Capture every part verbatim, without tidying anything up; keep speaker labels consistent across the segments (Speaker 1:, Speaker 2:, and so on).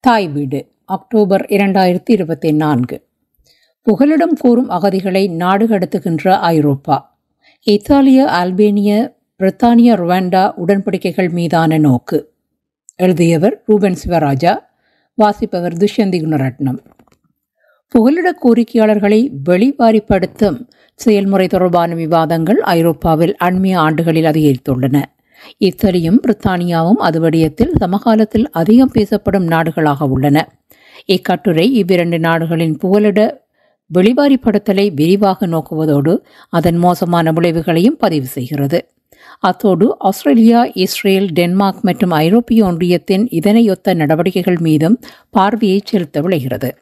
Speaker 1: தாய்வீடு October இரண்டாயிரத்தி இருபத்தி நான்கு. புகலிடம் கோரும் அகதிகளை நாடு கடத்துகின்ற ஐரோப்பா. இத்தாலிய, அல்பேனிய, பிரித்தானிய, ருவாண்டா உடன்படிக்கைகள் மீதான நோக்கு. எழுதியவர் ரூபன் சிவராஜா. வாசிப்பவர் துஷ்யந்தி குணரட்னம். புகலிட கோரிக்கையாளர்களை வெளிவாரிப்படுத்தும் செயல்முறை தொடர்பான விவாதங்கள் ஐரோப்பாவில் அண்மைய ஆண்டுகளில் அதிகரித்துள்ளன. இத்தாலியும் பிரித்தானியாவும் அது விடயத்தில் சமகாலத்தில் அதிகம் பேசப்படும் நாடுகளாக உள்ளன. இக்கட்டுரை இவ்விரண்டு நாடுகளின் புகலிட வெளிவாரிப்படுத்தலை விரிவாக நோக்குவதோடு அதன் மோசமான விளைவுகளையும் பதிவு செய்கிறது. அத்தோடு ஆஸ்திரேலியா, இஸ்ரேல், டென்மார்க் மற்றும் ஐரோப்பிய ஒன்றியத்தின் இதனையொத்த நடவடிக்கைகள் மீதும் பார்வையை செலுத்த விளைகிறது.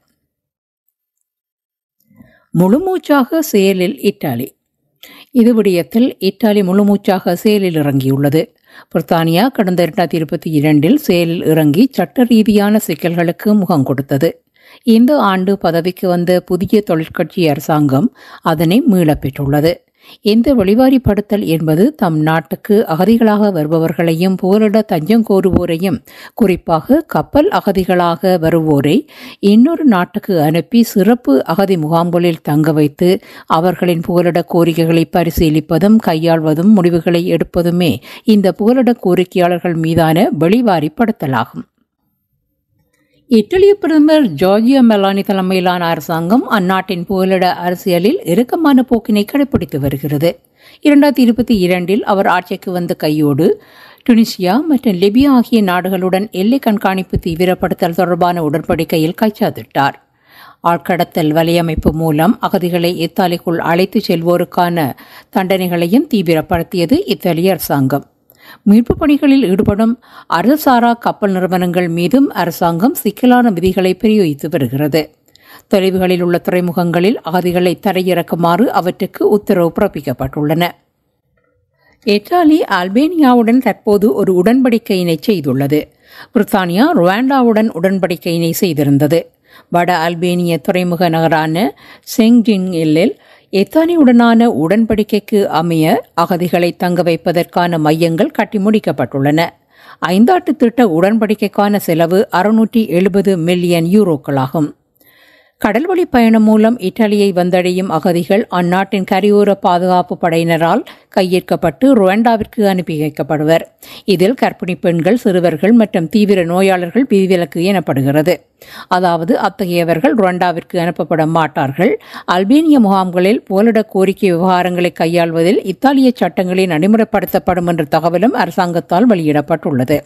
Speaker 1: முழுமூச்சாக செயலில் இத்தாலி. இது விடயத்தில் இத்தாலி முழுமூச்சாக செயலில் இறங்கியுள்ளது. பிரித்தானியா கடந்த இரண்டாயிரத்தி இருபத்தி இரண்டில் செயலில் இறங்கி சட்ட ரீதியான சிக்கல்களுக்கு முகம் கொடுத்தது. இந்த ஆண்டு பதவிக்கு வந்த புதிய தொழிற்கட்சி அரசாங்கம் அதனை மீளப் பெற்றுள்ளது. இந்த வெளிவாரிப்படுத்தல் என்பது தம் நாட்டுக்கு அகதிகளாக வருபவர்களையும் புகலிட தஞ்சம் கோருவோரையும், குறிப்பாக கப்பல் அகதிகளாக வருவோரை இன்னொரு நாட்டுக்கு அனுப்பி சிறப்பு அகதி முகாம்களில் தங்க வைத்து அவர்களின் புகலிட கோரிக்கைகளை பரிசீலிப்பதும் கையாள்வதும் முடிவுகளை எடுப்பதுமே இந்த புகலிட கோரிக்கையாளர்கள் மீதான வெளிவாரிப்படுத்தலாகும். இத்தாலிய பிரதமர் ஜார்ஜியா மெலானி தலைமையிலான அரசாங்கம் அந்நாட்டின் புகலிட அரசியலில் இறுக்கமான போக்கினை கடைபிடித்து வருகிறது. இரண்டாயிரத்தி இருபத்தி இரண்டில் அவர் ஆட்சிக்கு வந்த கையோடு டுனிசியா மற்றும் லிபியா ஆகிய நாடுகளுடன் எல்லை கண்காணிப்பு தீவிரப்படுத்தல் தொடர்பான உடன்படிக்கையில் கைச்சாத்திட்டார். ஆட்கடத்தல் வலையமைப்பு மூலம் அகதிகளை இத்தாலிக்குள் அழைத்து செல்வோருக்கான தண்டனைகளையும் தீவிரப்படுத்தியது இத்தாலிய அரசாங்கம். மீட்பு பணிகளில் ஈடுபடும் அரசாரா கப்பல் நிறுவனங்கள் மீதும் அரசாங்கம் சிக்கலான விதிகளை பிரயோகித்து வருகிறது. தொலைவுகளில் உள்ள துறைமுகங்களில் அகதிகளை தரையிறக்குமாறு அவற்றுக்கு உத்தரவு பிறப்பிக்கப்பட்டுள்ளன. இத்தாலி அல்பேனியாவுடன் தற்போது ஒரு உடன்படிக்கையினை செய்துள்ளது. பிரித்தானியா ருவாண்டாவுடன் உடன்படிக்கையினை செய்திருந்தது. வட அல்பேனிய துறைமுக நகரான செங்ஜின்கில் இத்தாலியுடனான உடன்படிக்கைக்கு அமைய அகதிகளை தங்க வைப்பதற்கான மையங்கள் கட்டி முடிக்கப்பட்டுள்ளன. ஐந்தாட்டு திட்ட உடன்படிக்கைக்கான செலவு அறுநூற்றி எழுபது மில்லியன் யூரோக்களாகும். கடல்வழி பயணம் மூலம் இத்தாலியை வந்தடையும் அகதிகள் அந்நாட்டின் கரையோர பாதுகாப்பு படையினரால் கையேற்கப்பட்டு ருவாண்டாவிற்கு அனுப்பி வைக்கப்படுவர். இதில் கர்ப்பிணி பெண்கள், சிறுவர்கள் மற்றும் தீவிர நோயாளர்கள் விதிவிலக்கு எனப்படுகிறது. அதாவது அத்தகையவர்கள் ருவாண்டாவிற்கு அனுப்பப்பட மாட்டார்கள். அல்பேனிய முகாம்களில் புகலிட கோரிக்கை விவகாரங்களை கையாள்வதில் இத்தாலிய சட்டங்களில் நடைமுறைப்படுத்தப்படும் என்ற தகவலும் அரசாங்கத்தால் வெளியிடப்பட்டுள்ளது.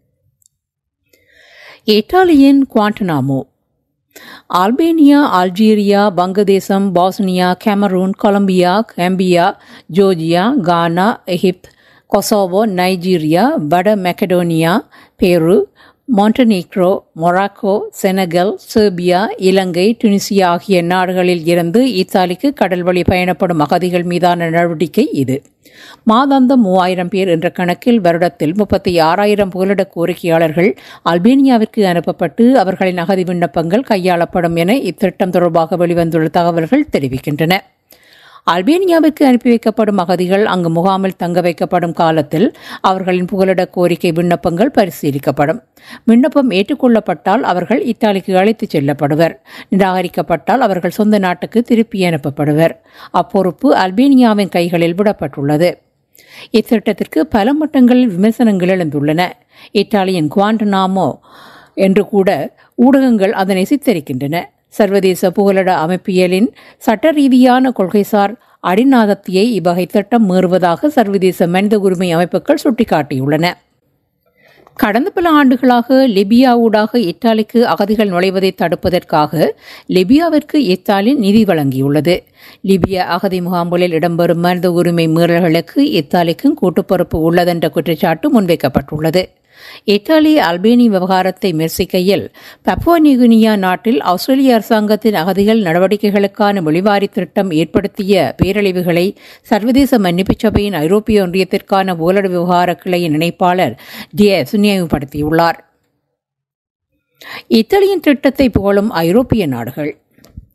Speaker 1: இத்தாலியின் Guantanamo. Albania, Algeria, Vangadesam, Bosnia, Cameroon, Colombia, Gambia, Georgia, Ghana, Egypt, Kosovo, Nigeria, வட Macedonia, Peru, Montenegro, Morocco, Senegal, Serbia, Ilangai, Tunisia ஆகிய நாடுகளில் இருந்து இத்தாலிக்கு கடல்வழி பயணப்படும் அகதிகள் மீதான நடவடிக்கை இது. மாதாந்தம் மூவாயிரம் பேர் என்ற கணக்கில் வருடத்தில் முப்பத்தி ஆறாயிரம் புகலிட கோரிக்கையாளர்கள் அல்பேனியாவிற்கு அனுப்பப்பட்டு அவர்களின் அகதி விண்ணப்பங்கள் கையாளப்படும் என இத்திட்டம் தொடர்பாக வெளிவந்துள்ள தகவல்கள் தெரிவிக்கின்றன. அல்பேனியாவிற்கு அனுப்பி வைக்கப்படும் அகதிகள் அங்கு முகாமில் தங்க வைக்கப்படும் காலத்தில் அவர்களின் புகலிட கோரிக்கை விண்ணப்பங்கள் பரிசீலிக்கப்படும். விண்ணப்பம் ஏற்றுக்கொள்ளப்பட்டால் அவர்கள் இத்தாலிக்கு அழைத்துச் செல்லப்படுவர். நிராகரிக்கப்பட்டால் அவர்கள் சொந்த நாட்டுக்கு திருப்பி அனுப்பப்படுவர். அப்பொறுப்பு அல்பேனியாவின் கைகளில் விடப்பட்டுள்ளது. இத்திட்டத்திற்கு பல மட்டங்களில் விமர்சனங்கள் எழுந்துள்ளன. இத்தாலியின் குவாண்டனாமோ என்று கூட ஊடகங்கள் அதனை சித்தரிக்கின்றன. சர்வதேச புகலிட அமைப்பியலின் சட்ட ரீதியான கொள்கைசார் அடிநாதத்தையை இவ்வகை திட்டம் மீறுவதாக சர்வதேச மனித உரிமை அமைப்புகள் சுட்டிக்காட்டியுள்ளன. கடந்த பல ஆண்டுகளாக லிபியா ஊடாக இத்தாலிக்கு அகதிகள் நுழைவதை தடுப்பதற்காக லிபியாவிற்கு இத்தாலி நிதி வழங்கியுள்ளது. லிபியா அகதி முகாம்களில் இடம்பெறும் மனித உரிமை மீறல்களுக்கு இத்தாலிக்கும் கூட்டுப்பொறுப்பு உள்ளதென்ற குற்றச்சாட்டு முன்வைக்கப்பட்டுள்ளது. இத்தாலி அல்பேனி விவகாரத்தை விமர்சிக்கையில் பப்புவா நியூகினியா நாட்டில் ஆஸ்திரேலிய அரசாங்கத்தின் அகதிகள் நடவடிக்கைகளுக்கான வெளிவாரி திட்டம் ஏற்படுத்திய பேரழிவுகளை சர்வதேச மன்னிப்பு சபையின் ஐரோப்பிய ஒன்றியத்திற்கான புகலிட விவகார கிளையின் இணைப்பாளர் டிஎஸ் நினைவுபடுத்தியுள்ளார். இத்தாலியின் திட்டத்தை புகழும் ஐரோப்பிய நாடுகள்.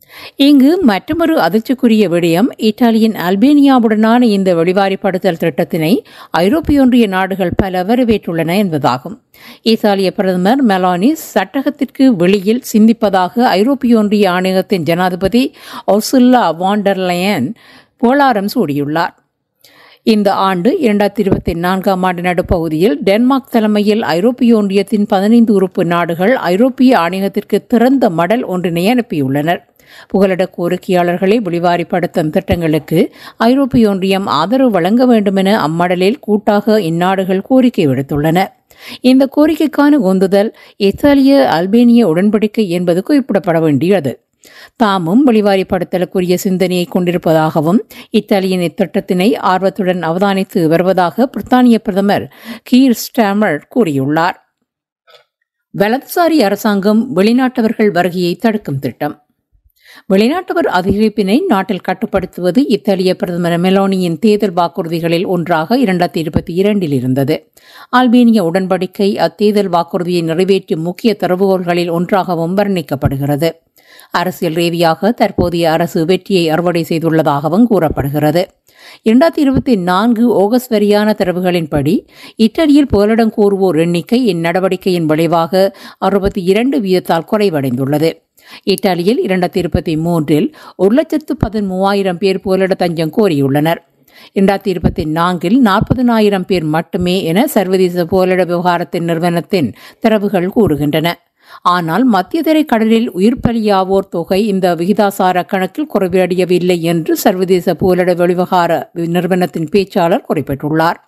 Speaker 1: இங்கு மற்றொரு அதிர்ச்சிக்குரிய விடயம் இத்தாலியின் அல்பேனியாவுடனான இந்த வெளிவாரிப்படுத்தல் திட்டத்தினை ஐரோப்பிய ஒன்றிய நாடுகள் பல வரவேற்றுள்ளன என்பதாகும். இத்தாலிய பிரதமர் மெலானி சட்டகத்திற்கு வெளியில் சிந்திப்பதாக ஐரோப்பிய ஒன்றிய ஆணையத்தின் ஜனாதிபதி உர்சுலா வான் டெர் லயன் புகழாரம் சூடியுள்ளார். இந்த ஆண்டு இரண்டாயிரத்தி இருபத்தி நான்காம் ஆண்டு நடுப்பகுதியில் டென்மார்க் தலைமையில் ஐரோப்பிய ஒன்றியத்தின் பதினைந்து உறுப்பு நாடுகள் ஐரோப்பிய ஆணையத்திற்கு திறந்த மடல் ஒன்றினை அனுப்பியுள்ளனர். புகலிட கோரிக்கையாளர்களை வெளிவாரிப்படுத்தும் திட்டங்களுக்கு ஐரோப்பிய ஒன்றியம் ஆதரவு வழங்க வேண்டுமென அம்மடலில் கூட்டாக இந்நாடுகள் கோரிக்கை விடுத்துள்ளன. இந்த கோரிக்கைக்கான உந்துதல் இத்தாலிய அல்பேனிய உடன்படிக்கை என்பது குறிப்பிடப்பட வேண்டியது. தாமும் வெளிவாரிப்படுத்தலுக்குரிய சிந்தனையை கொண்டிருப்பதாகவும் இத்தாலியின் இத்திட்டத்தினை ஆர்வத்துடன் அவதானித்து வருவதாக பிரித்தானிய பிரதமர் கீர் ஸ்டாமர் கூறியுள்ளார். வலதுசாரி அரசாங்கம் வெளிநாட்டவர்கள் வருகையை தடுக்கும் திட்டம். வெளிநாட்டவர் அதிகரிப்பினை நாட்டில் கட்டுப்படுத்துவது இத்தாலிய பிரதமர் மெலோனியின் தேர்தல் வாக்குறுதிகளில் ஒன்றாக இரண்டாயிரத்தி இருபத்தி இரண்டில் இருந்தது. அல்பேனிய உடன்படிக்கை அத்தேர்தல் வாக்குறுதியை நிறைவேற்றும் முக்கிய திறவுகோல்களில் ஒன்றாகவும் வர்ணிக்கப்படுகிறது. அரசியல் ரீதியாக தற்போதைய அரசு வெற்றியை அறுவடை செய்துள்ளதாகவும் கூறப்படுகிறது. இரண்டாயிரத்தி இருபத்தி நான்கு ஆகஸ்ட் வரியான தரவுகளின்படி இத்தாலியில் புகலிடம் கோருவோர் எண்ணிக்கை இந்நடவடிக்கையின் விளைவாக அறுபத்தி இரண்டு வீதத்தால் குறைவடைந்துள்ளது. இத்தாலியில் இரண்டாயிரத்தி இருபத்தி மூன்றில் ஒரு லட்சத்து பதிமூவாயிரம் பேர் புகலிட தஞ்சம் கோரியுள்ளனர். இரண்டாயிரத்தி இருபத்தி நான்கில் நாற்பதனாயிரம் பேர் மட்டுமே என சர்வதேச புகலிட விவகாரத்தின் நிறுவனத்தின் தரவுகள் கூறுகின்றன. ஆனால் மத்திய தரை கடலில் உயிர் பலியாவோர் தொகை இந்த விகிதாசார கணக்கில் குறைவடையவில்லை என்று சர்வதேச புகலிட வெளிவகார நிறுவனத்தின் பேச்சாளர் குறிப்பிட்டுள்ளார்.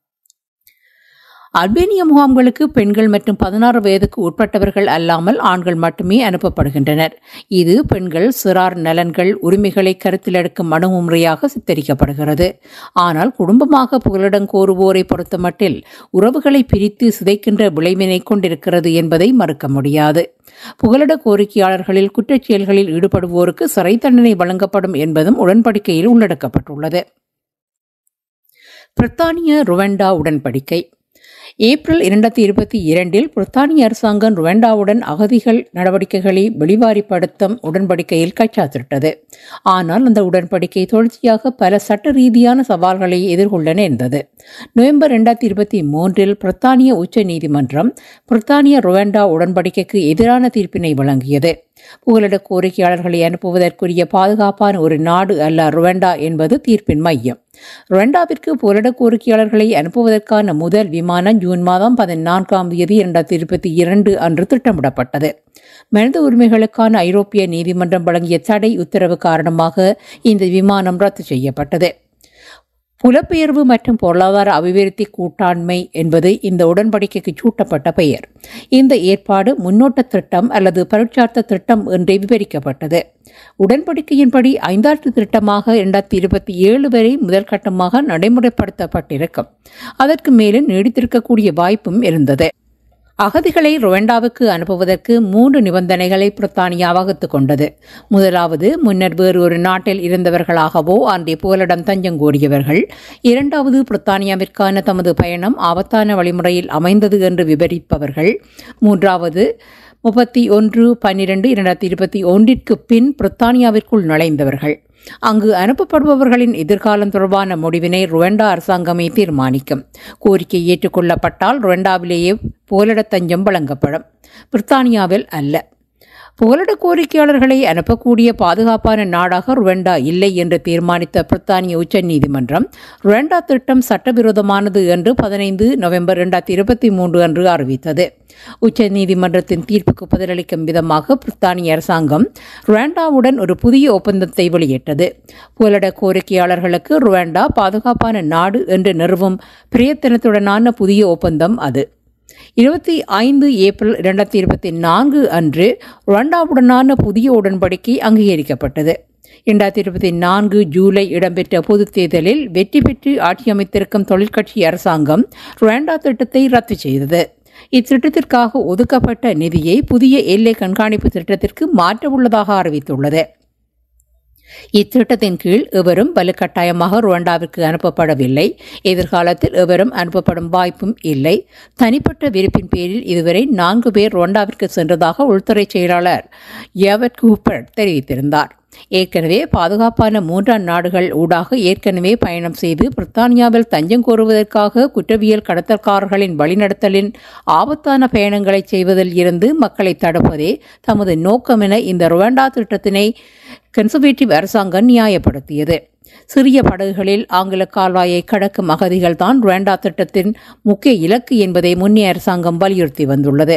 Speaker 1: அல்பேனிய முகாம்களுக்கு பெண்கள் மற்றும் பதினாறு வயதுக்கு உட்பட்டவர்கள் அல்லாமல் ஆண்கள் மட்டுமே அனுப்பப்படுகின்றனர். இது பெண்கள் சிறார் நலன்கள் உரிமைகளை கருத்தில் எடுக்கும் அணுகுமுறையாக சித்தரிக்கப்படுகிறது. ஆனால் குடும்பமாக புகலிடம் கோருவோரை பொறுத்தமட்டில் உறவுகளை பிரித்து சிதைக்கின்ற விளைவினை கொண்டிருக்கிறது என்பதை மறுக்க முடியாது. புகலிட கோரிக்கையாளர்களில் குற்றச்செயல்களில் ஈடுபடுவோருக்கு சிறை தண்டனை வழங்கப்படும் என்பதும் உடன்படிக்கையில் உள்ளடக்கப்பட்டுள்ளது. பிரித்தானிய ருவண்டா உடன்படிக்கை. ஏப்ரல் இரண்டாயிரத்தி இருபத்தி இரண்டில் பிரித்தானிய அரசாங்கம் ருவண்டாவுடன் அகதிகள் நடவடிக்கைகளை வெளிவாரிப்படுத்தும் உடன்படிக்கையில் கைச்சாத்திட்டது. ஆனால் அந்த உடன்படிக்கை தொடர்ச்சியாக பல சட்ட ரீதியான சவால்களை எதிர்கொள்ள நேர்ந்தது. நவம்பர் இரண்டாயிரத்தி இருபத்தி மூன்றில் பிரித்தானிய உச்ச நீதிமன்றம் பிரித்தானிய ருவண்டா உடன்படிக்கைக்கு எதிரான தீர்ப்பினை வழங்கியது. புகலிட கோரிக்கையாளர்களை அனுப்புவதற்குரிய பாதுகாப்பான ஒரு நாடு அல்ல ருவண்டா என்பது தீர்ப்பின் மையம். ருவண்டாவிற்கு புகலிட கோரிக்கையாளர்களை அனுப்புவதற்கான முதல் விமானம் ஜூன் மாதம் பதினான்காம் தேதி இரண்டாயிரத்தி இருபத்தி இரண்டு அன்று திட்டமிடப்பட்டது. மனித உரிமைகளுக்கான ஐரோப்பிய நீதிமன்றம் வழங்கிய தடை உத்தரவு காரணமாக இந்த விமானம் ரத்து செய்யப்பட்டது. புலப்பெயர்வு மற்றும் பொருளாதார அபிவிருத்தி கூட்டாண்மை என்பது இந்த உடன்படிக்கைக்கு சூட்டப்பட்ட பெயர். இந்த ஏற்பாடு முன்னோட்ட திட்டம் அல்லது பரீட்சார்த்த திட்டம் என்று விவரிக்கப்பட்டது. உடன்படிக்கையின்படி ஐந்தாண்டு திட்டமாக இரண்டாயிரத்தி இருபத்தி ஏழு வரை முதல் கட்டமாக நடைமுறைப்படுத்தப்பட்டிருக்கும். அதற்கு மேலும் நீடித்திருக்கக்கூடிய வாய்ப்பும் இருந்தது. அகதிகளை ருவண்டாவுக்கு அனுப்புவதற்கு மூன்று நிபந்தனைகளை பிரித்தானியா வகுத்துக் கொண்டது. முதலாவது, முன்னர் வேறு ஒரு நாட்டில் இருந்தவர்களாகவோ அன்றைய புகலிடம் தஞ்சம் கோரியவர்கள். இரண்டாவது, பிரித்தானியாவிற்கான தமது பயணம் ஆபத்தான வழிமுறையில் அமைந்தது என்று விவரிப்பவர்கள். மூன்றாவது, முப்பத்தி ஒன்று பன்னிரண்டு இரண்டாயிரத்தி இருபத்தி ஒன்றிற்கு பின் பிரித்தானியாவிற்குள் நுழைந்தவர்கள். அங்கு அனுப்பப்படுபவர்களின் எதிர்காலம் தொடர்பான முடிவினை ருவண்டா அரசாங்கமே தீர்மானிக்கும். கோரிக்கை ஏற்றுக்கொள்ளப்பட்டால் ருவண்டாவிலேயே புகலிட தஞ்சம் வழங்கப்படும், பிரித்தானியாவில் அல்ல. புகலிட கோரிக்கையாளர்களை அனுப்பக்கூடிய பாதுகாப்பான நாடாக ருவண்டா இல்லை என்று தீர்மானித்த பிரித்தானிய உச்ச நீதிமன்றம் ருவண்டா திட்டம் சட்டவிரோதமானது என்று பதினைந்து நவம்பர் இரண்டாயிரத்தி இருபத்தி மூன்று அன்று அறிவித்தது. உச்ச நீதிமன்றத்தின் தீர்ப்புக்கு பதிலளிக்கும் விதமாக பிரித்தானிய அரசாங்கம் ருவண்டாவுடன் ஒரு புதிய ஒப்பந்தத்தை வெளியிட்டது. புகலிட கோரிக்கையாளர்களுக்கு ருவண்டா பாதுகாப்பான நாடு என்று நிறுவும் பிரயத்தனத்துடனான புதிய ஒப்பந்தம் அது. இருபத்தி ஐந்து ஏப்ரல் இரண்டாயிரத்தி இருபத்தி நான்கு அன்று ருவண்டாவுடனான புதிய உடன்படிக்கை அங்கீகரிக்கப்பட்டது. இரண்டாயிரத்தி இருபத்தி நான்கு ஜூலை இடம்பெற்ற பொதுத் தேர்தலில் வெற்றி பெற்று ஆட்சி அமைத்திருக்கும் தொழிற்கட்சி அரசாங்கம் ருவண்டா திட்டத்தை ரத்து செய்தது. இத்திட்டத்திற்காக ஒதுக்கப்பட்ட நிதியை புதிய எல்லை கண்காணிப்பு திட்டத்திற்கு மாற்ற உள்ளதாக அறிவித்துள்ளது. இத்திட்டத்தின் கீழ் எவரும் வலுக்கட்டாயமாக ருவாண்டாவிற்கு அனுப்பப்படவில்லை. எதிர்காலத்தில் எவரும் அனுப்பப்படும் வாய்ப்பும் இல்லை. தனிப்பட்ட விருப்பின் பேரில் இதுவரை நான்கு பேர் ருவாண்டாவிற்கு சென்றதாக உள்துறை செயலாளர் யாவட் கூப்பர் தெரிவித்திருந்தார். ஏற்கனவே பாதுகாப்பான மூன்றாம் நாடுகள் ஊடாக ஏற்கனவே பயணம் செய்து பிரித்தானியாவில் தஞ்சம் கோருவதற்காக குற்றவியல் கடத்தல்காரர்களின் வழிநடத்தலின் ஆபத்தான பயணங்களை செய்வதில் இருந்து மக்களை தடுப்பதே தமது நோக்கம் என இந்த ருவாண்டா திட்டத்தினை கன்சர்வேட்டிவ் அரசாங்கம் நியாயப்படுத்தியது. சிறிய படகுகளில் ஆங்கில கால்வாயை கடக்கும் அகதிகள் தான் ருவாண்டா திட்டத்தின் முக்கிய இலக்கு என்பதை முன்னைய அரசாங்கம் வலியுறுத்தி வந்துள்ளது.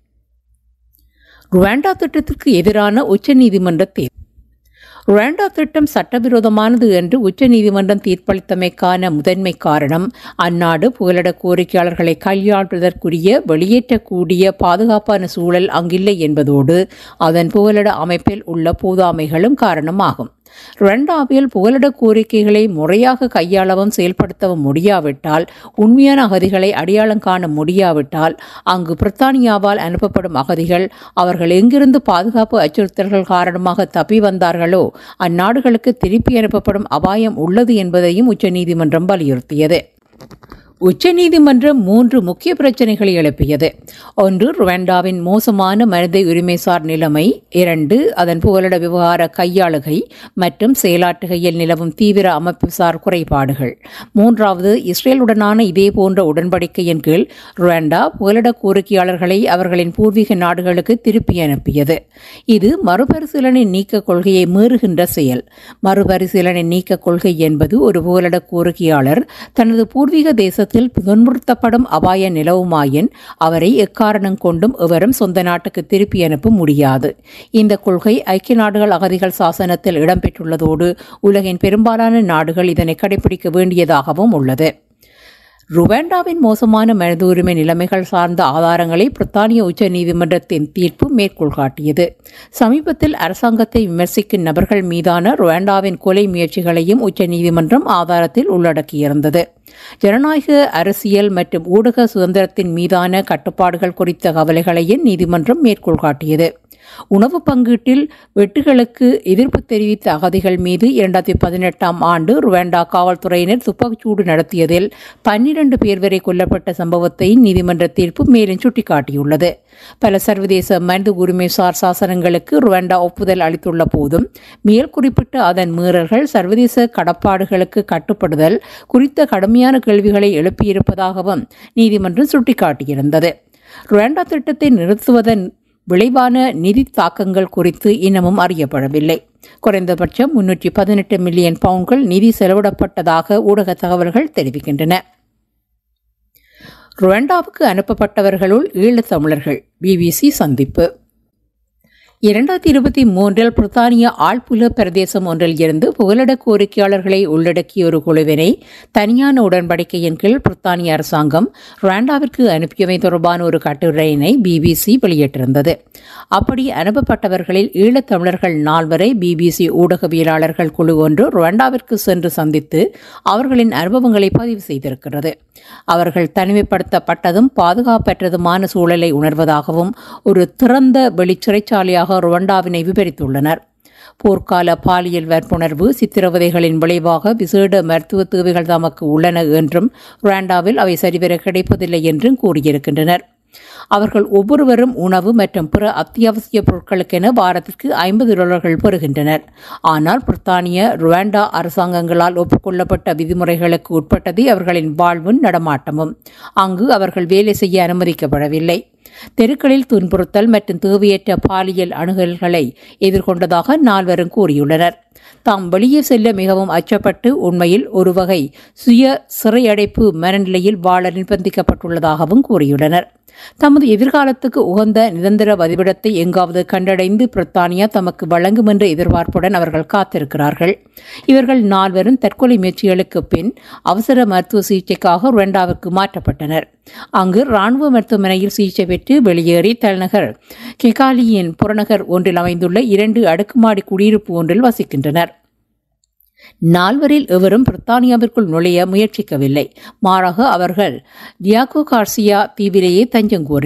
Speaker 1: ருவாண்டா திட்டத்திற்கு எதிரான உச்சநீதிமன்ற தீர்ப்பு. ருவாண்டா திட்டம் சட்டவிரோதமானது என்று உச்சநீதிமன்றம் தீர்ப்பளித்தமைக்கான முதன்மை காரணம் அந்நாடு புகலிட கோரிக்கையாளர்களை கையாள்வதற்குரிய வெளியேற்றக்கூடிய பாதுகாப்பான சூழல் அங்கில்லை என்பதோடு அதன் புகலிட அமைப்பில் உள்ள போதாமைகளும் காரணமாகும். ருவாண்டாவில் புகலிட கோரிக்கைகளை முறையாக கையாளவும் செயல்படுத்தவும் முடியாவிட்டால், உண்மையான அகதிகளை அடையாளம் காண முடியாவிட்டால், அங்கு பிரித்தானியாவால் அனுப்பப்படும் அகதிகள் அவர்கள் எங்கிருந்து பாதுகாப்பு அச்சுறுத்தல்கள் காரணமாக தப்பி வந்தார்களோ அந்நாடுகளுக்கு திருப்பி அனுப்பப்படும் அபாயம் உள்ளது என்பதையும் உச்சநீதிமன்றம் வலியுறுத்தியது. உச்சநீதிமன்றம் மூன்று முக்கிய பிரச்சினைகளை எழுப்பியது. ஒன்று, ருவாண்டாவின் மோசமான மனித உரிமைசார் நிலைமை. இரண்டு, அதன் புகலிட விவகார கையாளுகை மற்றும் செயலாற்றுகையில் நிலவும் தீவிர அமைப்புசார் குறைபாடுகள். மூன்றாவது, இஸ்ரேலுடனான இதேபோன்ற உடன்படிக்கையின் கீழ் ருவாண்டா புகலிட கோரிக்கையாளர்களை அவர்களின் பூர்வீக நாடுகளுக்கு திருப்பி அனுப்பியது. இது மறுபரிசீலனை நீக்க கொள்கையை மீறுகின்ற செயல். மறுபரிசீலனை நீக்க கொள்கை என்பது ஒரு புகலிட கோரிக்கையாளர் தனது பூர்வீக தேசத்தில் துன்புறுத்தப்படும் அபாய நிலவுமாயின் அவரை எக்காரணம் கொண்டும் எவரும் சொந்த நாட்டுக்கு திருப்பி அனுப்ப முடியாது. இந்த கொள்கை ஐக்கிய நாடுகள் அகதிகள் சாசனத்தில் இடம்பெற்றுள்ளதோடு உலகின் பெரும்பாலான நாடுகள் இதனை கடைபிடிக்க வேண்டியதாகவும் உள்ளது. ருவாண்டாவின் மோசமான மனித உரிமை நிலைமைகள் சார்ந்த ஆதாரங்களை பிரித்தானிய உச்ச நீதிமன்றத்தின் தீர்ப்பு மேற்கோள் காட்டியது. சமீபத்தில் அரசாங்கத்தை விமர்சிக்கும் நபர்கள் மீதான ருவாண்டாவின் கொலை முயற்சிகளையும் உச்ச நீதிமன்றம் ஆதாரத்தில் உள்ளடக்கியிருந்தது. ஜனநாயக அரசியல் மற்றும் ஊடக சுதந்திரத்தின் மீதான கட்டுப்பாடுகள் குறித்த கவலைகளையும் நீதிமன்றம் மேற்கோள் காட்டியது. உணவு பங்கீட்டில் வெட்டுகளுக்கு எதிர்ப்பு தெரிவித்த அகதிகள் மீது இரண்டாயிரத்தி பதினெட்டாம் ஆண்டு ருவாண்டா காவல்துறையினர் துப்பாக்கிச்சூடு நடத்தியதில் பன்னிரண்டு பேர் வரை கொல்லப்பட்ட சம்பவத்தை நீதிமன்ற தீர்ப்பு மேலும் சுட்டிக்காட்டியுள்ளது. பல சர்வதேச மனித உரிமைசார் சாசனங்களுக்கு ருவாண்டா ஒப்புதல் அளித்துள்ள போதும் மேல் குறிப்பிட்ட அதன் மீறல்கள் சர்வதேச கடப்பாடுகளுக்கு கட்டுப்படுதல் குறித்த கடுமையான கேள்விகளை எழுப்பியிருப்பதாகவும் நீதிமன்றம் சுட்டிக்காட்டியிருந்தது. ருவாண்டா திட்டத்தை நிறுத்துவதன் விளைவான நிதி தாக்கங்கள் குறித்து இன்னமும் அறியப்படவில்லை. குறைந்தபட்சம் முன்னூற்றி பதினெட்டு மில்லியன் பவுண்ட்கள் நிதி செலவிடப்பட்டதாக ஊடக தகவல்கள் தெரிவிக்கின்றன. ருவாண்டாவுக்கு அனுப்பப்பட்டவர்களுள் ஈழத் தமிழர்கள். பிபிசி சந்திப்பு. இரண்டாயிரத்தி இருபத்தி மூன்றில் பிரித்தானிய ஆழ்புல பிரதேசம் ஒன்றில் இருந்து புகலிட கோரிக்கையாளர்களை உள்ளடக்கிய ஒரு குழுவினை தனியான உடன்படிக்கையின் கீழ் பிரித்தானிய அரசாங்கம் ருவாண்டாவிற்கு அனுப்பியவை தொடர்பான ஒரு கட்டுரையினை பிபிசி வெளியிட்டிருந்தது. அப்படி அனுப்பப்பட்டவர்களில் ஈழத்தமிழர்கள் நால்வரை பிபிசி ஊடகவியலாளர்கள் குழு ஒன்று ருவாண்டாவிற்கு சென்று சந்தித்து அவர்களின் அனுபவங்களை பதிவு செய்திருக்கிறது. அவர்கள் தனிமைப்படுத்தப்பட்டதும் பாதுகாப்பற்றதுமான சூழலை உணர்வதாகவும் ஒரு திறந்த வெளி சிறைச்சாலையாக ருவாண்டாவினை விவரித்துள்ளனர். போர்க்கால பாலியல் வன்புணர்வு சித்திரவதைகளின் விளைவாக விசேட மருத்துவ தேவைகள் தமக்கு உள்ளன என்றும் ருவாண்டாவில் அவை சரிவர கிடைப்பதில்லை என்றும் கூறியிருக்கின்றனர். அவர்கள் ஒவ்வொருவரும் உணவு மற்றும் பிற அத்தியாவசிய பொருட்களுக்கென வாரத்திற்கு ஐம்பது டாலர்கள் பெறுகின்றனர். ஆனால் பிரித்தானிய ருவாண்டா அரசாங்கங்களால் ஒப்புக்கொள்ளப்பட்ட விதிமுறைகளுக்கு உட்பட்டது அவர்களின் வாழ்வும் நடமாட்டமும். அங்கு அவர்கள் வேலை செய்ய அனுமதிக்கப்படவில்லை. தெருக்களில் துன்புறுத்தல் மற்றும் தேவையற்ற பாலியல் அணுகல்களை எதிர்கொண்டதாக நால்வரும் கூறியுள்ளனர். தாம் வெளியே செல்ல மிகவும் அச்சப்பட்டு உண்மையில் ஒரு வகை சுய சிறையடைப்பு மனநிலையில் வாழ நிர்பந்திக்கப்பட்டுள்ளதாகவும் கூறியுள்ளனர். தமது எதிர்காலத்துக்கு உகந்த நிரந்தர வதிவிடத்தை எங்காவது கண்டடைந்து பிரித்தானியா தமக்கு வழங்கும் என்ற எதிர்பார்ப்புடன் அவர்கள் காத்திருக்கிறார்கள். இவர்கள் நால்வரும் தற்கொலை முயற்சிகளுக்கு பின் அவசர மருத்துவ சிகிச்சைக்காக ருவாண்டாவுக்கு மாற்றப்பட்டனர். அங்கு இராணுவ மருத்துவமனையில் சிகிச்சை பெற்று வெளியேறி தலைநகர் கிகாலியின் புறநகர் ஒன்றில் அமைந்துள்ள இரண்டு அடுக்குமாடி குடியிருப்பு ஒன்றில் வசிக்கின்றனர். நால்வரில் எவரும் பிரித்தானியாவிற்குள் நுழைய முயற்சிக்கவில்லை. மாறாக அவர்கள் டியாகோ கார்சியா தீவிலேயே தஞ்சம் கோரினர்.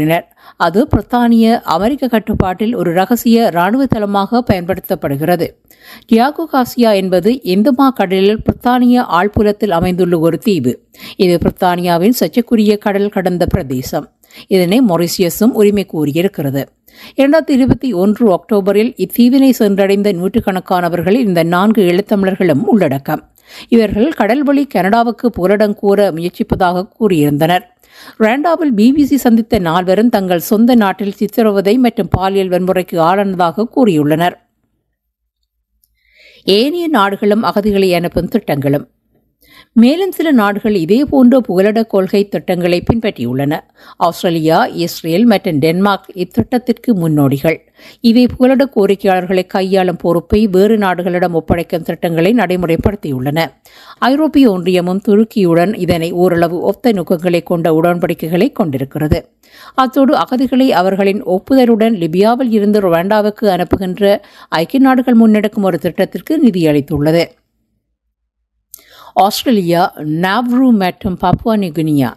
Speaker 1: அது பிரித்தானிய அமெரிக்க கட்டுப்பாட்டில் ஒரு ரகசிய இராணுவ தளமாக பயன்படுத்தப்படுகிறது. டியாகோ காசியா என்பது இந்தமா கடலில் பிரித்தானிய ஆழ்புலத்தில் அமைந்துள்ள ஒரு தீவு. இது பிரித்தானியாவின் சர்ச்சைக்குரிய கடல் கடந்த பிரதேசம். இதனை மொரிசியஸும் உரிமை கோரியிருக்கிறது. இரண்டாயிரத்தி இருபத்தி ஒன்று அக்டோபரில் இத்தீவினை சென்றடைந்த நூற்றுக்கணக்கானவர்களில் இந்த நான்கு ஈழத்தமிழர்களும் உள்ளடக்கம். இவர்கள் கடல்வழி கனடாவுக்கு புகலிடம் கூற முயற்சிப்பதாக கூறியிருந்தனர். ரேண்டாவில் பிபிசி சந்தித்த நால்வரும் தங்கள் சொந்த நாட்டில் சித்திரவதை மற்றும் பாலியல் வன்முறைக்கு ஆளானதாக கூறியுள்ளனர். ஏனைய நாடுகளும் அகதிகளை அனுப்பும் திட்டங்களும். மேலும் சில நாடுகள் இதேபோன்ற புகலிட கொள்கை திட்டங்களை பின்பற்றியுள்ளன. ஆஸ்திரேலியா, இஸ்ரேல் மற்றும் டென்மார்க் இத்திட்டத்திற்கு முன்னோடிகள். இவை புகலிட கோரிக்கையாளர்களை கையாளும் பொறுப்பை வேறு நாடுகளிடம் ஒப்படைக்கும் திட்டங்களை நடைமுறைப்படுத்தியுள்ளன. ஐரோப்பிய ஒன்றியமும் துருக்கியுடன் இதனை ஓரளவு ஒத்த நோக்கங்களை கொண்ட உடன்படிக்கைகளை கொண்டிருக்கிறது. அத்தோடு அகதிகளை அவர்களின் ஒப்புதலுடன் லிபியாவில் இருந்து ருவாண்டாவுக்கு அனுப்புகின்ற ஐக்கிய நாடுகள் முன்னெடுக்கும் ஒரு திட்டத்திற்கு நிதியளித்துள்ளது. ஆஸ்திரேலியா, நாவ்ரு மற்றும் பப்புவா நியூகினியா.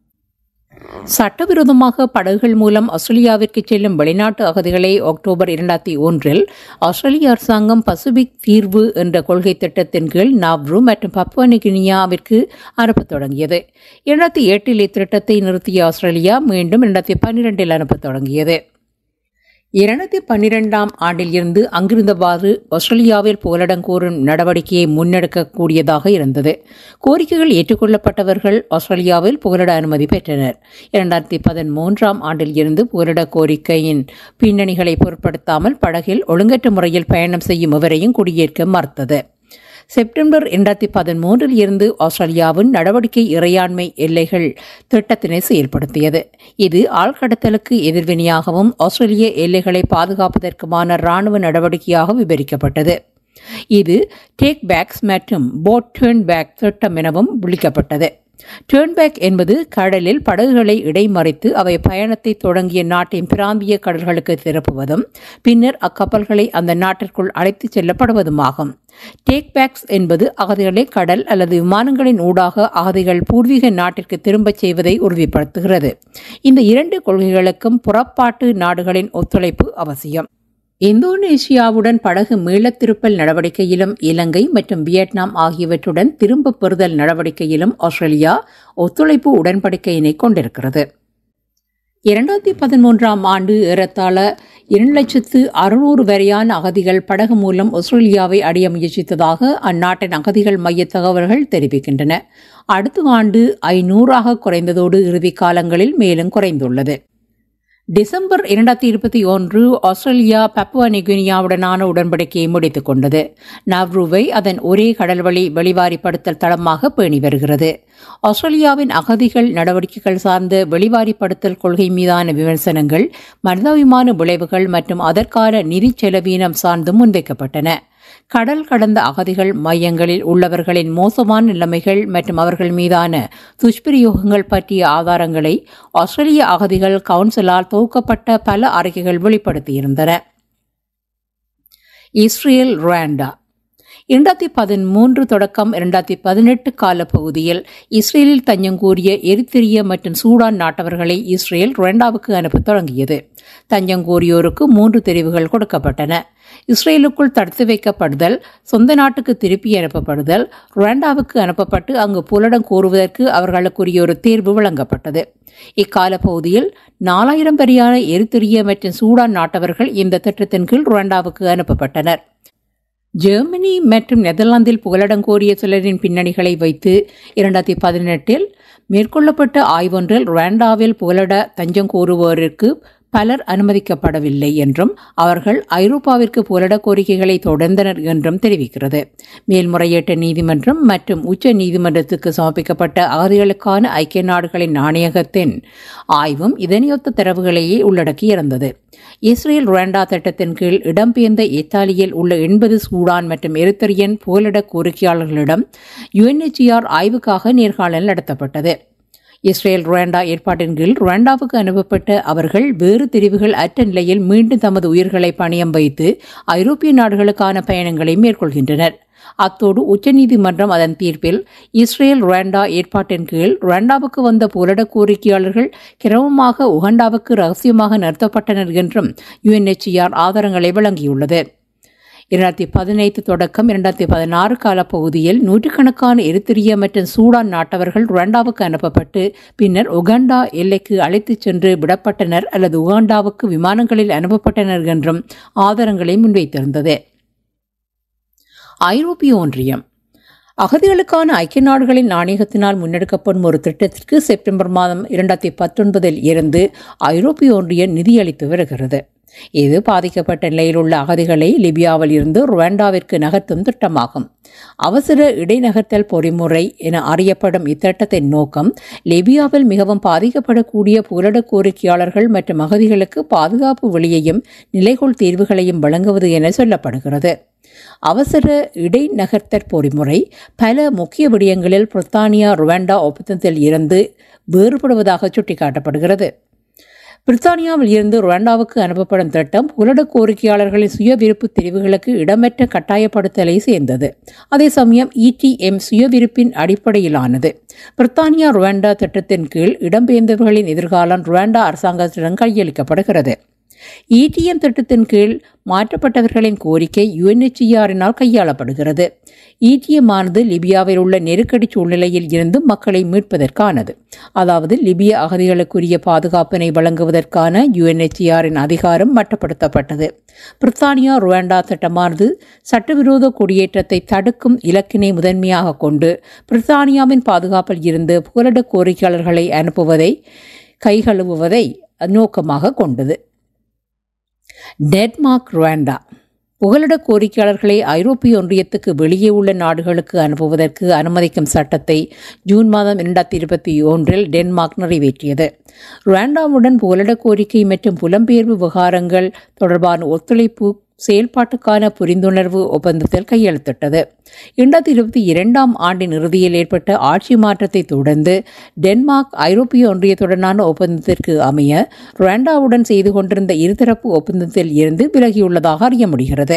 Speaker 1: சட்டவிரோதமாக படகுகள் மூலம் ஆஸ்திரேலியாவிற்கு செல்லும் வெளிநாட்டு அகதிகளை அக்டோபர் இரண்டாயிரத்தி ஒன்றில் ஆஸ்திரேலிய அரசாங்கம் பசிபிக் தீர்வு என்ற கொள்கை திட்டத்தின் கீழ் நாவ்ரு மற்றும் பப்புவா நியூகினியாவிற்கு அனுப்பத் தொடங்கியது. இரண்டாயிரத்தி எட்டில் இத்திட்டத்தை நிறுத்திய ஆஸ்திரேலியா மீண்டும் இரண்டாயிரத்தி பன்னிரெண்டில் அனுப்பத் தொடங்கியது. இரண்டாயிரத்தி பன்னிரெண்டாம் ஆண்டில் இருந்து அங்கிருந்தவாறு ஆஸ்திரேலியாவில் புகலிடம் கோரும் நடவடிக்கையை முன்னெடுக்கக்கூடியதாக இருந்தது. கோரிக்கைகள் ஏற்றுக்கொள்ளப்பட்டவர்கள் ஆஸ்திரேலியாவில் புகலிட அனுமதி பெற்றனர். இரண்டாயிரத்தி பதிமூன்றாம் ஆண்டில் இருந்து புகலிட கோரிக்கையின் பின்னணிகளை பொருட்படுத்தாமல் படகில் ஒழுங்கற்ற முறையில் பயணம் செய்யும் எவரையும் குடியேற்க மறுத்தது. செப்டம்பர் இரண்டாயிரத்தி பதிமூன்றில் இருந்து ஆஸ்திரேலியாவின் நடவடிக்கை இறையாண்மை எல்லைகள் திட்டத்தினை செயல்படுத்தியது. இது ஆழ்கடத்தலுக்கு எதிர்வினையாகவும் ஆஸ்திரேலிய எல்லைகளை பாதுகாப்பதற்குமான இராணுவ நடவடிக்கையாக விவரிக்கப்பட்டது. இது டேக் பேக்ஸ் மற்றும் போட் டேர்ன் பேக் திட்டம் எனவும் விளிக்கப்பட்டது. டேர்ன்பேக் என்பது கடலில் படகுகளை இடைமறித்து அவை பயணத்தை தொடங்கிய நாட்டின் பிராந்திய கடல்களுக்கு திருப்புவதும் பின்னர் அக்கப்பல்களை அந்த நாட்டிற்குள் அழைத்துச் செல்லப்படுவதுமாகும். டேக்பேக்ஸ் என்பது அகதிகளை கடல் அல்லது விமானங்களின் ஊடாக அகதிகள் பூர்வீக நாட்டிற்கு திரும்பச் செய்வதை உறுதிப்படுத்துகிறது. இந்த இரண்டு கொள்கைகளுக்கும் புறப்பாட்டு நாடுகளின் ஒத்துழைப்பு அவசியம். இந்தோனேஷியாவுடன் படகு மீளத்திருப்பல் நடவடிக்கையிலும் இலங்கை மற்றும் வியட்நாம் ஆகியவற்றுடன் திரும்பப் பெறுதல் நடவடிக்கையிலும் ஆஸ்திரேலியா ஒத்துழைப்பு உடன்படிக்கையினை கொண்டிருக்கிறது. இரண்டாயிரத்தி பதிமூன்றாம் ஆண்டு ஏறத்தாழ இரண்டு லட்சத்து அறுநூறு வரையான அகதிகள் படகு மூலம் ஆஸ்திரேலியாவை அடைய முயற்சித்ததாக அந்நாட்டின் அகதிகள் மைய தகவல்கள் தெரிவிக்கின்றன. அடுத்த ஆண்டு ஐநூறாக குறைந்ததோடு இறுதி காலங்களில் மேலும் குறைந்துள்ளது. டிசம்பர் இரண்டாயிரத்தி இருபத்தி ஒன்று ஆஸ்திரேலியா பப்புவா நியூகினியாவுடனான உடன்படிக்கையை முடித்துக் கொண்டது. நாவ்ருவை அதன் ஒரே கடல்வழி வெளிவாரிப்படுத்தல் தளமாக பேணி வருகிறது. ஆஸ்திரேலியாவின் அகதிகள் நடவடிக்கைகள் சார்ந்த வெளிவாரிப்படுத்தல் கொள்கை மீதான விமர்சனங்கள் மனிதாபிமான விளைவுகள் மற்றும் அதற்கான நிதி செலவீனம் சார்ந்து முன்வைக்கப்பட்டன. கடல் கடந்த அகதிகள் மையங்களில் உள்ளவர்களின் மோசமான நிலைமைகள் மற்றும் அவர்கள் மீதான துஷ்பிரயோகங்கள் பற்றிய ஆதாரங்களை ஆஸ்திரேலிய அகதிகள் கவுன்சிலால் தொகுக்கப்பட்ட பல அறிக்கைகள் வெளிப்படுத்தியிருந்தன. Israel Rwanda. இரண்டாயிரத்தி பதிமூன்று தொடக்கம் இரண்டாயிரத்தி பதினெட்டு கால பகுதியில் இஸ்ரேலில் தஞ்சம் கூறிய எரித்திரிய மற்றும் சூடான் நாட்டவர்களை இஸ்ரேல் ருவாண்டாவுக்கு அனுப்பத் தொடங்கியது. தஞ்சம் கோரியோருக்கு மூன்று தெரிவுகள் கொடுக்கப்பட்டன. இஸ்ரேலுக்குள் தடுத்து வைக்கப்படுதல், சொந்த நாட்டுக்கு திருப்பி அனுப்பப்படுதல், ருவாண்டாவுக்கு அனுப்பப்பட்டு அங்கு புகலிடம் கோருவதற்கு அவர்களுக்குரிய ஒரு தேர்வு வழங்கப்பட்டது. இக்கால பகுதியில் நாலாயிரம் வரையான எரித்திரிய மற்றும் சூடான் நாட்டவர்கள் இந்த திட்டத்தின் கீழ் ருவாண்டாவுக்கு அனுப்பப்பட்டனர். ஜெர்மனி மற்றும் நெதர்லாந்தில் புகலிடம் கோரிய சிலரின் பின்னணிகளை வைத்து இரண்டாயிரத்தி பதினெட்டில் மேற்கொள்ளப்பட்ட ஆய்வொன்றில் ருவாண்டாவில் புகலிட தஞ்சம் கோருவோருக்கு பலர் அனுமதிக்கப்படவில்லை என்றும் அவர்கள் ஐரோப்பாவிற்கு புகலிட கோரிக்கைகளை தொடர்ந்தனர் என்றும் தெரிவிக்கிறது. மேல்முறையீட்டு நீதிமன்றம் மற்றும் உச்ச நீதிமன்றத்துக்கு சமர்ப்பிக்கப்பட்ட அகதிகளுக்கான ஐக்கிய நாடுகளின் ஆணையகத்தின் ஆய்வும் இதனையொத்த தரவுகளையே உள்ளடக்கியிருந்தது. இஸ்ரேல் ருவாண்டா திட்டத்தின் கீழ் இடம்பெயர்ந்த இத்தாலியில் உள்ள எண்பது சூடான் மற்றும் எரித்திரியன் புகலிட கோரிக்கையாளர்களிடம் யுஎன்எச்சிஆர் ஆய்வுக்காக நேர்காணல் நடத்தப்பட்டது. இஸ்ரேல் ருவாண்டா ஏற்பாட்டின் கீழ் ருவாண்டாவுக்கு அனுப்பப்பட்ட அவர்கள் வேறு தெரிவுகள் அற்ற நிலையில் மீண்டும் தமது உயிர்களை பணியம் வைத்து ஐரோப்பிய நாடுகளுக்கான பயணங்களை மேற்கொள்கின்றனர். அத்தோடு உச்சநீதிமன்றம் அதன் தீர்ப்பில் இஸ்ரேல் ருவாண்டா ஏற்பாட்டின் கீழ் ருவாண்டாவுக்கு வந்த புகலிட கோரிக்கையாளர்கள் கிரமமாக உகாண்டாவுக்கு ரகசியமாக நிறுத்தப்பட்டனர் என்றும் யுஎன்எச்சிஆர் ஆதாரங்களை வழங்கியுள்ளது. இரண்டாயிரத்தி பதினைந்து தொடக்கம் இரண்டாயிரத்தி பதினாறு காலப்பகுதியில் நூற்றுக்கணக்கான எரித்திரிய மற்றும் சூடான் நாட்டவர்கள் ருவாண்டாவுக்கு அனுப்பப்பட்டு பின்னர் உகாண்டா எல்லைக்கு அழைத்துச் சென்று விடப்பட்டனர் அல்லது உகாண்டாவுக்கு விமானங்களில் அனுப்பப்பட்டனர் என்றும் ஆதாரங்களை முன்வைத்திருந்தது. ஐரோப்பிய ஒன்றியம் அகதிகளுக்கான ஐக்கிய நாடுகளின் நாணயத்தினால் முன்னெடுக்கப்படும் ஒரு திட்டத்திற்கு செப்டம்பர் மாதம் இரண்டாயிரத்தி பத்தொன்பதில் இருந்து ஐரோப்பிய ஒன்றியம் நிதியளித்து வருகிறது. இது பாதிக்கப்பட்ட நிலையில் உள்ள அகதிகளை லிபியாவில் இருந்து ருவாண்டாவிற்கு நகர்த்தும் திட்டமாகும். அவசர இடைநகர்த்தல் பொறிமுறை என அறியப்படும் இத்திட்டத்தின் நோக்கம் லிபியாவில் மிகவும் பாதிக்கப்படக்கூடிய புகலிட கோரிக்கையாளர்கள் மற்றும் அகதிகளுக்கு பாதுகாப்பு வழியையும் நிலைகொள் தீர்வுகளையும் வழங்குவது என சொல்லப்படுகிறது. அவசர இடைநகர்த்தற் பொறிமுறை பல முக்கிய விடயங்களில் பிரித்தானியா ருவாண்டா ஒப்பந்தத்தில் இருந்து வேறுபடுவதாக சுட்டிக்காட்டப்படுகிறது. பிரித்தானியாவில் இருந்து ருவாண்டாவுக்கு அனுப்பப்படும் திட்டம் புகலிட கோரிக்கையாளர்களின் சுய விருப்பு தெரிவுகளுக்கு இடமற்ற கட்டாயப்படுத்தலை சேர்ந்தது. அதே சமயம் இடிஎம் சுய விருப்பின் அடிப்படையிலானது. பிரித்தானியா ருவாண்டா திட்டத்தின் கீழ் இடம்பெயர்ந்தவர்களின் எதிர்காலம் ருவாண்டா அரசாங்கத்திடம் கையளிக்கப்படுகிறது. இடிஎம் திட்டத்தின் கீழ் மாற்றப்பட்டவர்களின் கோரிக்கை யுஎன்எச்சிஆரினால் கையாளப்படுகிறது. இடிஎம் ஆனது லிபியாவில் உள்ள நெருக்கடி சூழ்நிலையில் இருந்து மக்களை மீட்பதற்கானது. அதாவது லிபிய அகதிகளுக்குரிய பாதுகாப்பினை வழங்குவதற்கான யுஎன்எச்சிஆரின் அதிகாரம் மட்டுப்படுத்தப்பட்டது. பிரித்தானியா ருவாண்டா திட்டமானது சட்டவிரோத குடியேற்றத்தை தடுக்கும் இலக்கினை முதன்மையாக கொண்டு பிரித்தானியாவின் பாதுகாப்பில் இருந்து புகலிட கோரிக்கையாளர்களை அனுப்புவதை கைகழுவுவதை நோக்கமாக கொண்டது. டென்மார்க் ருவாண்டா புகலிட கோரிக்கையாளர்களை ஐரோப்பிய ஒன்றியத்துக்கு வெளியே உள்ள நாடுகளுக்கு அனுப்புவதற்கு அனுமதிக்கும் சட்டத்தை ஜூன் மாதம் இரண்டாயிரத்தி இருபத்தி ஒன்றில் டென்மார்க் நிறைவேற்றியது. ருவாண்டாவுடன் புகலிட கோரிக்கை மற்றும் புலம்பெயர்வு விவகாரங்கள் தொடர்பான ஒத்துழைப்பு செயல்பாட்டுக்கான புரிந்துணர்வு ஒப்பந்தத்தில் கையெழுத்திட்டது. இரண்டாயிரத்தி இருபத்தி இரண்டாம் ஆண்டின் இறுதியில் ஏற்பட்ட ஆட்சி மாற்றத்தை தொடர்ந்து டென்மார்க் ஐரோப்பிய ஒன்றியத்துடனான ஒப்பந்தத்திற்கு அமைய ருவாண்டாவுடன் செய்து கொண்டிருந்த இருதரப்பு ஒப்பந்தத்தில் இருந்து விலகியுள்ளதாக அறிய முடிகிறது.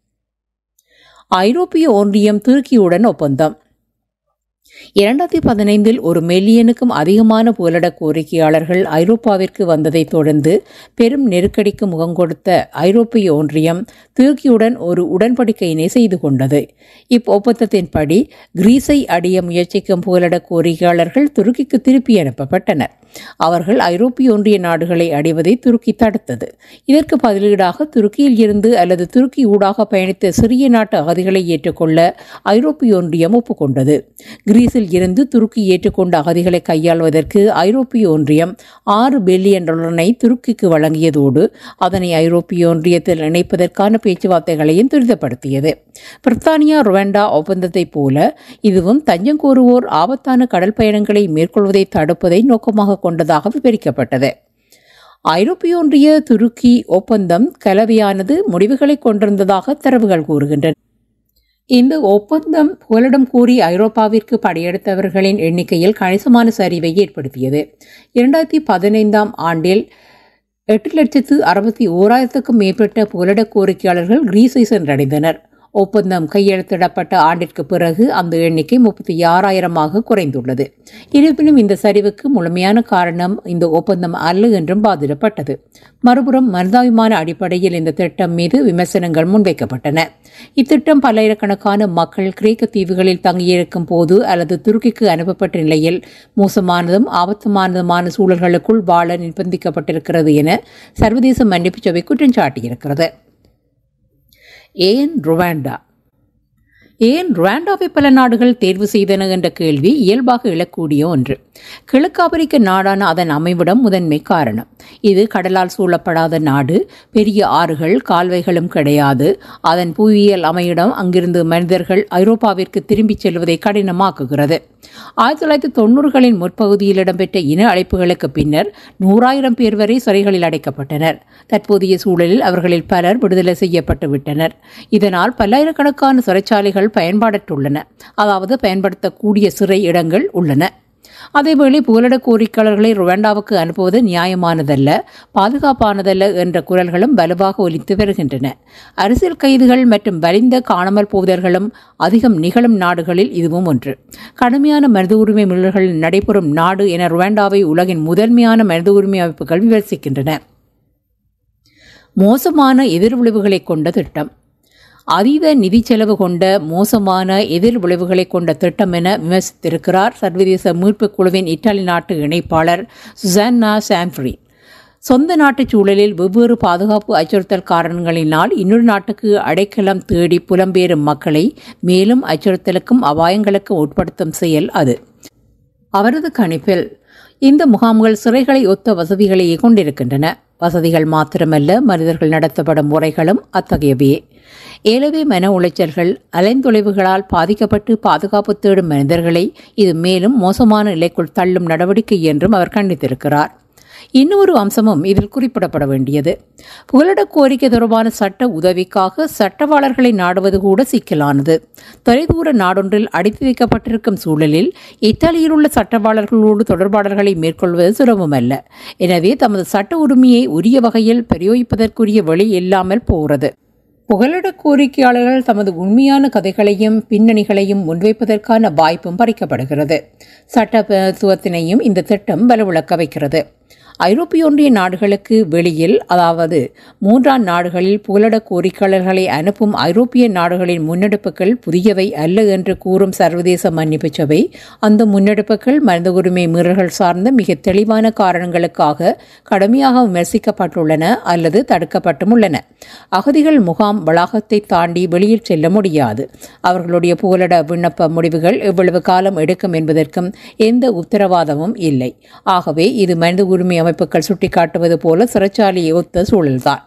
Speaker 1: ஐரோப்பிய ஒன்றியம் துருக்கியுடன் ஒப்பந்தம். இரண்டாயிரத்தி பதினைந்தில் ஒரு மில்லியனுக்கும் அதிகமான புகலிட கோரிக்கையாளர்கள் ஐரோப்பாவிற்கு வந்ததை தொடர்ந்து பெரும் நெருக்கடிக்கு முகம் கொடுத்த ஐரோப்பிய ஒன்றியம் துருக்கியுடன் ஒரு உடன்படிக்கையினை செய்து கொண்டது. இப்பொப்பந்தத்தின்படி கிரீஸை அடைய முயற்சிக்கும் புகலிட கோரிக்கையாளர்கள் துருக்கிக்கு திருப்பி அனுப்பப்பட்டனர். அவர்கள் ஐரோப்பிய ஒன்றிய நாடுகளை அடைவதை துருக்கி தடுத்தது. இதற்கு பதிலீடாக துருக்கியில் இருந்து அல்லது துருக்கி ஊடாக பயணித்த சிறிய நாட்டு அகதிகளை ஏற்றுக்கொள்ள ஐரோப்பிய ஒன்றியம் ஒப்புக்கொண்டது. கிரீஸில் இருந்து துருக்கி ஏற்றுக்கொண்ட அகதிகளை கையாள்வதற்கு ஐரோப்பிய ஒன்றியம் ஆறு பில்லியன் டாலரை துருக்கிக்கு வழங்கியதோடு அதனை ஐரோப்பிய ஒன்றியத்தில் இணைப்பதற்கான பேச்சுவார்த்தைகளையும் துரிதப்படுத்தியது. பிரித்தானியா ருவாண்டா ஒப்பந்தத்தைப் போல இதுவும் தஞ்சம் கோருவோர் ஆபத்தான கடல் பயணங்களை மேற்கொள்வதை தடுப்பதை நோக்கமாக கொண்டதாக விவரிக்கப்பட்டது. ஐரோப்பிய ஒன்றிய துருக்கி ஒப்பந்தம் கலவையானது முடிவுகளை கொண்டிருந்ததாக தரவுகள் கூறுகின்றன. இந்த ஒப்பந்தம் புகலிடம் கூறி ஐரோப்பாவிற்கு படையெடுத்தவர்களின் எண்ணிக்கையில் கணிசமான சரிவை ஏற்படுத்தியது. இரண்டாயிரத்தி பதினைந்தாம் ஆண்டில் எட்டு லட்சத்து அறுபத்தி ஓராயிரத்துக்கும் மேற்பட்ட புகலிட கோரிக்கையாளர்கள் கிரீஸை சென்றடைந்தனர். ஒப்பந்தம் கையெழுத்திடப்பட்ட ஆண்டிற்கு பிறகு அந்த எண்ணிக்கை முப்பத்தி ஆறாயிரமாக குறைந்துள்ளது. இருப்பினும் இந்த சரிவுக்கு முழுமையான காரணம் இந்த ஒப்பந்தம் அல்ல என்றும் வாதிடப்பட்டது. மறுபுறம் மனிதாபிமான அடிப்படையில் இந்த திட்டம் மீது விமர்சனங்கள் முன்வைக்கப்பட்டன. இத்திட்டம் பல்லாயிரக்கணக்கான மக்கள் கிரேக்க தீவுகளில் தங்கியிருக்கும் போது அல்லது துருக்கிக்கு அனுப்பப்பட்ட நிலையில் மோசமானதும் ஆபத்துமானதுமான சூழல்களுக்குள் வாழ நிர்பந்திக்கப்பட்டிருக்கிறது என சர்வதேச மன்னிப்பு சபை குற்றம் சாட்டியிருக்கிறது. ஏன் ருவாண்டா? ஏன் ருவாண்டாவை பல நாடுகள் தேர்வு செய்தன என்ற கேள்வி இயல்பாக எழக்கூடிய ஒன்று. கிழக்கு ஆப்பிரிக்க நாடான அதன் அமைவிடம் முதன்மை காரணம். இது கடலால் சூழப்படாத நாடு. பெரிய ஆறுகள் கால்வாய்களும் கிடையாது. அதன் புவியியல் அமையிடம் அங்கிருந்து மனிதர்கள் ஐரோப்பாவிற்கு திரும்பிச் செல்வதை கடினமாக்குகிறது. ஆயிரத்தி தொள்ளாயிரத்தி தொன்னூறுகளின் முற்பகுதியில் இடம்பெற்ற இன அழைப்புகளுக்கு பின்னர் நூறாயிரம் பேர் வரை சிறைகளில் அடைக்கப்பட்டனர். தற்போதைய சூழலில் அவர்களில் பலர் விடுதலை செய்யப்பட்டு விட்டனர். இதனால் பல்லாயிரக்கணக்கான சிறைச்சாலைகள் பயன்பாடற்றுள்ளன, அதாவது பயன்படுத்தக்கூடிய சிறை இடங்கள் உள்ளன. அதேவேளை புகலிட கோரிக்கையாளர்களை ருவாண்டாவுக்கு அனுப்புவது நியாயமானதல்ல, பாதுகாப்பானதல்ல என்ற குரல்களும் வலுவாக ஒலித்து வருகின்றன. அரசியல் கைதுகள் மற்றும் வலிந்த காணாமல் போதல்களும் அதிகம் நிகழும் நாடுகளில் இதுவும் ஒன்று. கடுமையான மனித உரிமை மீறல்கள் நடைபெறும் நாடு என ருவாண்டாவை உலகின் முதன்மையான மனித உரிமை அமைப்புகள் விமர்சிக்கின்றன. மோசமான எதிர்விளைவுகளை கொண்ட திட்டம். அதீத நிதி செலவு கொண்ட மோசமான எதிர் விளைவுகளை கொண்ட திட்டம் என விமர்சித்திருக்கிறார் சர்வதேச மீட்புக் குழுவின் இத்தாலி நாட்டு இணைப்பாளர் சுசான்னா சாம்ஃப்ரி. சொந்த நாட்டுச் சூழலில் வெவ்வேறு பாதுகாப்பு அச்சுறுத்தல் காரணங்களினால் இன்னொரு நாட்டுக்கு அடைக்கலம் தேடி புலம்பெயரும் மக்களை மேலும் அச்சுறுத்தலுக்கும் அபாயங்களுக்கும் உட்படுத்தும் செயல் அது. அவரது கணிப்பில் இந்த முகாம்கள் சிறைகளை ஒத்த வசதிகளையே கொண்டிருக்கின்றன. வசதிகள் மாத்திரமல்ல, மனிதர்கள் நடத்தப்படும் முறைகளும் அத்தகையவே. ஏலவே மன உளைச்சல்கள், அலைந்தொலைவுகளால் பாதிக்கப்பட்டு பாதுகாப்பு தேடும் மனிதர்களை இது மேலும் மோசமான நிலைக்குள் தள்ளும் நடவடிக்கை என்றும் அவர் கண்டித்திருக்கிறார். இன்னொரு அம்சமும் இதில் குறிப்பிடப்பட வேண்டியது. புகலிட கோரிக்கை தொடர்பான சட்ட உதவிக்காக சட்டவாளர்களை நாடுவது கூட சிக்கலானது. தொலைதூர நாடொன்றில் அடைத்து வைக்கப்பட்டிருக்கும் சூழலில் இத்தாலியில் உள்ள சட்டவாளர்களோடு தொடர்பாடல்களை மேற்கொள்வது சுலபமல்ல. எனவே தமது சட்ட உரிமையை உரிய வகையில் பிரயோகிப்பதற்குரிய வழி இல்லாமல் போகிறது. புகலிட கோரிக்கையாளர்கள் தமது உண்மையான கதைகளையும் பின்னணிகளையும் முன்வைப்பதற்கான வாய்ப்பும் பறிக்கப்படுகிறது. சட்டத்துவத்தினையும் இந்த திட்டம் வலுவிழக்க வைக்கிறது. ஐரோப்பிய ஒன்றிய நாடுகளுக்கு வெளியில், அதாவது மூன்றாம் நாடுகளில் புகலிட கோரிக்கையாளர்களை அனுப்பும் ஐரோப்பிய நாடுகளின் முன்னெடுப்புகள் புதியவை அல்ல என்று கூறும் சர்வதேச மன்னிப்பு சபை, அந்த முன்னெடுப்புகள் மனித உரிமை மீறல்கள் சார்ந்த மிக தெளிவான காரணங்களுக்காக கடுமையாக விமர்சிக்கப்பட்டுள்ளன அல்லது தடுக்கப்பட்டும் உள்ளன. அகதிகள் முகாம் வளாகத்தை தாண்டி வெளியில் செல்ல முடியாது. அவர்களுடைய புகலிட விண்ணப்ப முடிவுகள் எவ்வளவு காலம் எடுக்கும் என்பதற்கும் எந்த உத்தரவாதமும் இல்லை. ஆகவே இது மனித உரிமை அமைப்புகள் சுட்டிக்காட்டுவது போல சிறைச்சாலையை ஒத்த சூழல்தான்.